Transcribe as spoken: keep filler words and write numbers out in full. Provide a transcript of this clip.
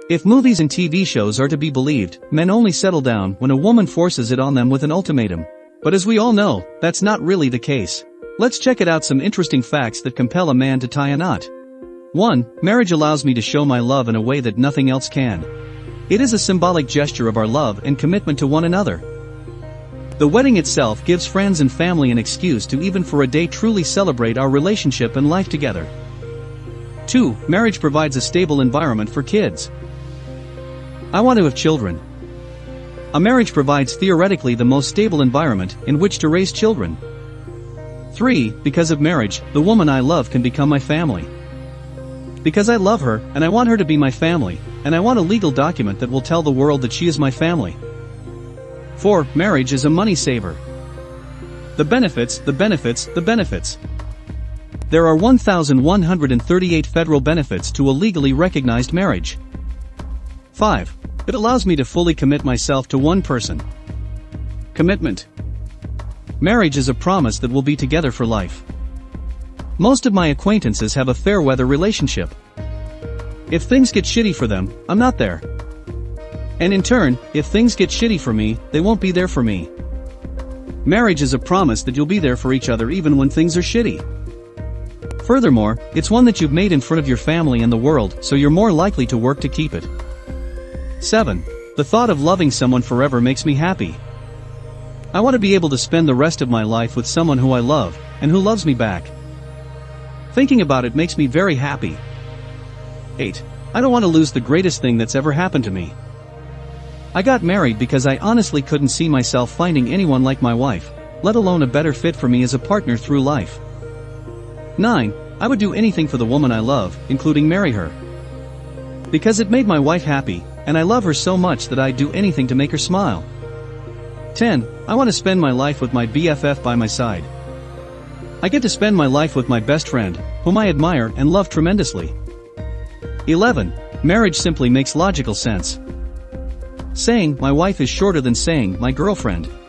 If movies and T V shows are to be believed, men only settle down when a woman forces it on them with an ultimatum. But as we all know, that's not really the case. Let's check it out some interesting facts that compel a man to tie a knot. one. Marriage allows me to show my love in a way that nothing else can. It is a symbolic gesture of our love and commitment to one another. The wedding itself gives friends and family an excuse to even for a day truly celebrate our relationship and life together. two. Marriage provides a stable environment for kids. I want to have children. A marriage provides theoretically the most stable environment in which to raise children. three. Because of marriage, the woman I love can become my family. Because I love her, and I want her to be my family, and I want a legal document that will tell the world that she is my family. four. Marriage is a money saver. The benefits, the benefits, the benefits. There are one thousand one hundred thirty-eight federal benefits to a legally recognized marriage. five. It allows me to fully commit myself to one person. Commitment. Marriage is a promise that we'll be together for life. Most of my acquaintances have a fair-weather relationship. If things get shitty for them, I'm not there. And in turn, if things get shitty for me, they won't be there for me. Marriage is a promise that you'll be there for each other even when things are shitty. Furthermore, it's one that you've made in front of your family and the world, so you're more likely to work to keep it. seven. The thought of loving someone forever makes me happy. I want to be able to spend the rest of my life with someone who I love, and who loves me back. Thinking about it makes me very happy. eight. I don't want to lose the greatest thing that's ever happened to me. I got married because I honestly couldn't see myself finding anyone like my wife, let alone a better fit for me as a partner through life. nine. I would do anything for the woman I love, including marry her. Because it made my wife happy, and I love her so much that I'd do anything to make her smile. ten. I want to spend my life with my B F F by my side. I get to spend my life with my best friend, whom I admire and love tremendously. eleven. Marriage simply makes logical sense. Saying, my wife is shorter than saying, my girlfriend.